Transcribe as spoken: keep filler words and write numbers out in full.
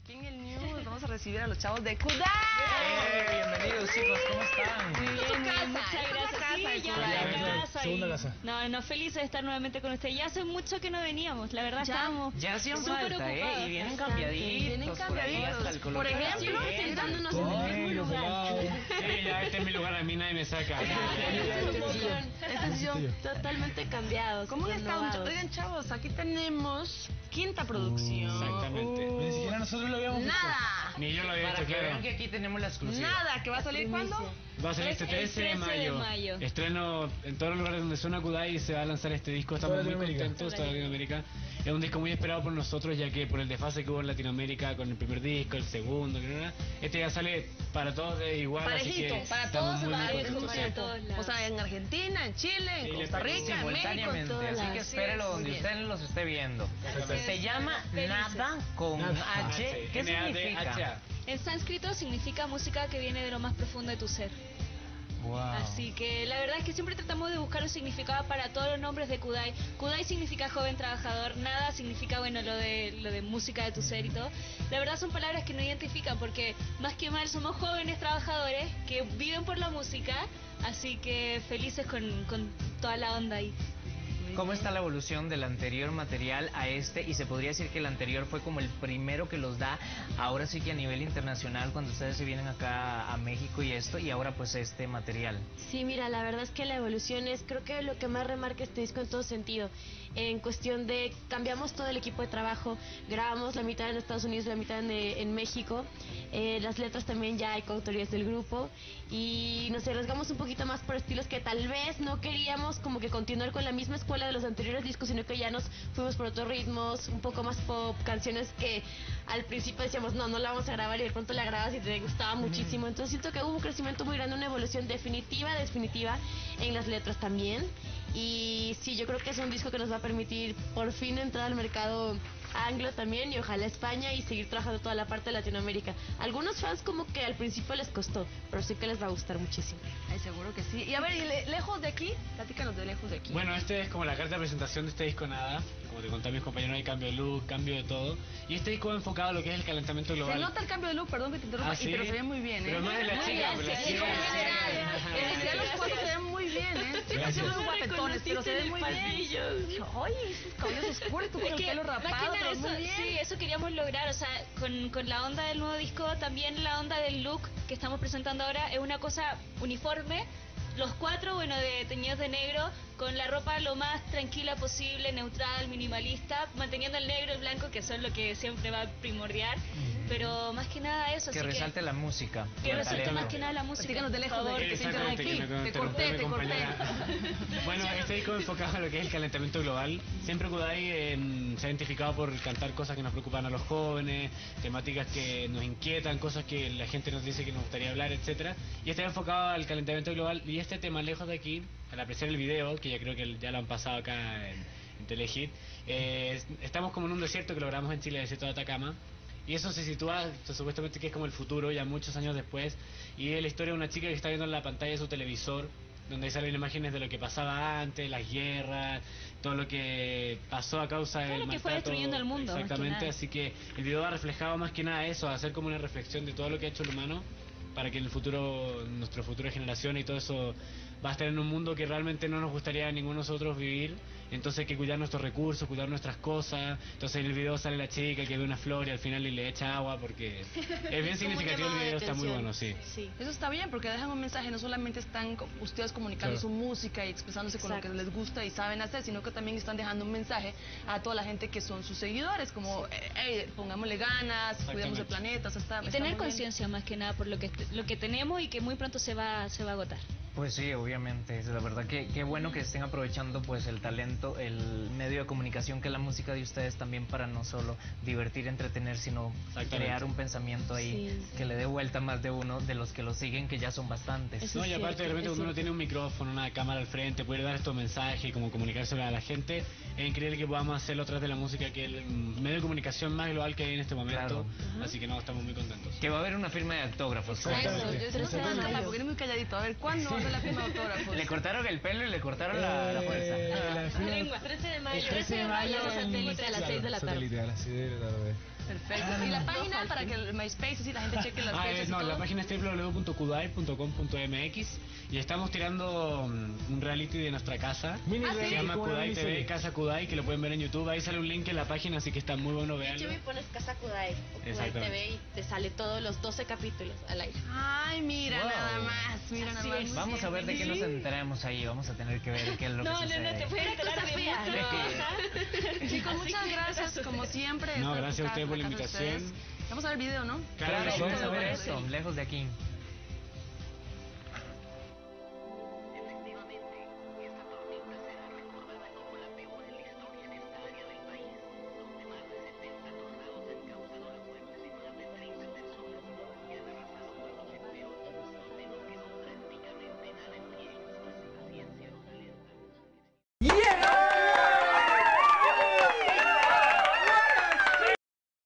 aquí en el News vamos a recibir a los chavos de Kudai. ¡Eh! Bienvenidos, chicos, ¿cómo están? Muy bien, casa, muchas esta es la gracias. casa Sí, de ya Kudai. la casa. Segunda y- casa. No, no, feliz de estar nuevamente con ustedes. Ya hace mucho que no veníamos, la verdad Ya, estábamos Ya hacían súper falta, ¿eh? ocupados. Y vienen Bastante. cambiaditos. Vienen por ahí cambiaditos. hasta el color Por de la ejemplo, cabeza. sentándonos en el mismo lugar. Sí, ya este es mi lugar, a mí nadie me saca. Este es yo. Totalmente cambiados. ¿Cómo han estado? renovados. Oigan, chavos, aquí tenemos quinta producción. Exactamente. Uh, Ni siquiera nosotros lo habíamos visto. Nada. Ni yo lo había Para hecho, que claro. vean que aquí tenemos la exclusiva. Nada, que va a salir cuándo? Va a salir este El trece de trece de mayo. mayo. Estreno en todos los lugares donde suena Kudai y se va a lanzar este disco. Estamos Toda muy Latinoamérica. contentos, toda Latinoamérica. Es un disco muy esperado por nosotros, ya que por el desfase que hubo en Latinoamérica con el primer disco, el segundo, que no era. Este ya sale para todos de igual, Parejito, así que para estamos todos muy, muy parejos, contentos, para sí. todos lados. O sea, en Argentina, en Chile, en Sí, Costa le- Rica, en México. Simultáneamente, todas así las- que espérelo Muy donde bien. usted los esté viendo. Se llama Felices. Nada con Nada. H. ¿Qué N A D H significa? A. En sánscrito significa música que viene de lo más profundo de tu ser. Wow. Así que la verdad es que siempre tratamos de buscar un significado para todos los nombres de Kudai. Kudai significa joven trabajador, nada significa, bueno, lo de lo de música de tu ser y todo. La verdad son palabras que no identifican porque más que mal somos jóvenes trabajadores que viven por la música, así que felices con, con toda la onda ahí. ¿Cómo está la evolución del anterior material a este? Y se podría decir que el anterior fue como el primero que los da, ahora sí que a nivel internacional, cuando ustedes se vienen acá a México y esto, y ahora pues este material. Sí, mira, la verdad es que la evolución es, creo que lo que más remarca este disco en todo sentido. En cuestión de, cambiamos todo el equipo de trabajo, grabamos la mitad en Estados Unidos, la mitad en, eh, en México. Eh, las letras también ya hay coautorías del grupo y nos arriesgamos un poquito más por estilos que tal vez no queríamos como que continuar con la misma escuela de los anteriores discos, sino que ya nos fuimos por otros ritmos, un poco más pop, canciones que al principio decíamos no, no la vamos a grabar y de pronto la grabas y te gustaba muchísimo. Entonces siento que hubo un crecimiento muy grande, una evolución definitiva, definitiva en las letras también. Y sí, yo creo que es un disco que nos va a permitir por fin entrar al mercado anglo también y ojalá España y seguir trabajando toda la parte de Latinoamérica. Algunos fans como que al principio les costó, pero sí que les va a gustar muchísimo. Ay, seguro que sí. Y a ver, y le- lejos de aquí, platícanos de lejos de aquí. Bueno, este es como la carta de presentación de este disco Nada. Como te conté a mis compañeros, hay cambio de look, cambio de todo. Y este disco va enfocado a lo que es el calentamiento global. se nota el cambio de look, perdón que te interrumpa, Ah, y ¿sí? pero se ve muy bien, ¿eh? Pero no es de la Muy chica, bien, pero la sí, chica- en general, Sí. en general los cuatro se ven muy bien, ¿eh? Sí, Gracias. son unos guapetones, pero se ven muy bien. Ay, esos cabellos oscuros, tú con Es el que, pelo más que rapado, nada pero eso, muy bien. sí, eso queríamos lograr, o sea, con, con la onda del nuevo disco, también la onda del look que estamos presentando ahora es una cosa uniforme. Los cuatro, bueno, de teñidos de negro, con la ropa lo más tranquila posible, neutral, minimalista, manteniendo el negro y el blanco, que son lo que siempre va a primordiar, pero más que nada eso, Que así resalte la música. que, que el resalte talento. más que nada la música. Platícanos de lejos por de favor. que te Exactamente, interrumpí, que me- te te corté, mi te corté. compañera. Bueno, este disco enfocado a lo que es el calentamiento global. Siempre Kudai eh, se ha identificado por cantar cosas que nos preocupan a los jóvenes, temáticas que nos inquietan, cosas que la gente nos dice que nos gustaría hablar, etcétera. Y está enfocado al calentamiento global. Y este tema, lejos de aquí, al apreciar el video, que ya creo que ya lo han pasado acá en, en Telehit, eh, estamos como en un desierto que lo grabamos en Chile, el desierto de Atacama. Y eso se sitúa supuestamente que es como el futuro, ya muchos años después. Y es la historia de una chica que está viendo en la pantalla de su televisor, donde ahí salen imágenes de lo que pasaba antes, las guerras, todo lo que pasó a causa Todo del lo que fue maltrato. destruyendo el mundo, más que Exactamente, nada. así que el video ha reflejado más que nada eso, hacer como una reflexión de todo lo que ha hecho el humano, para que en el futuro, nuestra futura generación y todo eso va a estar en un mundo que realmente no nos gustaría a ninguno de nosotros vivir. Entonces hay que cuidar nuestros recursos, cuidar nuestras cosas. Entonces en el video sale la chica que ve una flor y al final le echa agua, porque es bien significativo el video, está muy bueno, sí. Sí. Eso está bien porque dejan un mensaje, no solamente están co- ustedes comunicando Claro. su música y expresándose con lo Exacto. que les gusta y saben hacer, sino que también están dejando un mensaje a toda la gente que son sus seguidores, como, eh, hey, pongámosle ganas, cuidemos el Exactamente. planeta, o sea, está, Y está tener muy bien. conciencia más que nada por lo que lo que tenemos y que muy pronto se va se va a agotar. Pues sí, obviamente, es la verdad que qué bueno que estén aprovechando pues el talento, el medio de comunicación que es la música de ustedes también para no solo divertir, entretener, sino Exactamente. crear un pensamiento ahí Sí. que le dé vuelta a más de uno de los que lo siguen, que ya son bastantes. Eso No, es y aparte cierto, de repente es cuando uno cierto. tiene un micrófono, una cámara al frente, puede dar estos mensajes y como comunicárselo a la gente, es increíble que podamos hacerlo a través de la música, que es el mm, medio de comunicación más global que hay en este momento. Claro. Así que no, estamos muy contentos. Que va a haber una firma de autógrafos. Eso, Exactamente. yo estoy trece de esperando mayo. porque eres muy calladito. A ver, ¿cuándo va a ser la firma de autógrafos? Le cortaron el pelo y le cortaron la, la fuerza. Eh, la firma- Lengua, trece de mayo. El trece de mayo en en- satélite a las seis de la tarde. Satélite a las seis de la tarde. Perfecto. ¿Y la página para que el MySpace, así la gente cheque las Ah, fechas eh, y no, todo? la página es doble u doble u doble u punto kudai punto com punto m x y estamos tirando um, un reality de nuestra casa. Mini Ah, Se reality llama con Kudai Mini T V, serie. Casa Kudai, que lo pueden ver en YouTube. Ahí sale un link en la página, así que está muy bueno En verlo. YouTube pones Casa Kudai o Kudai Exactamente. T V y te sale todos los doce capítulos al aire. Ay, mira Wow. nada más, mira nada Así más. es. Muy Vamos bien. a ver de qué nos enteramos ahí. Vamos a tener que ver qué es lo No, que no, sucede. no, te puedes enterar de fea, muchas ¿no? cosas. Chicos, Así muchas que- gracias, como siempre. No, esta gracias a casa, ustedes por la casa de invitación. ustedes. Vamos a ver el video, ¿no? Claro, Claro, vamos a ver Perfecto. eso, lejos de aquí.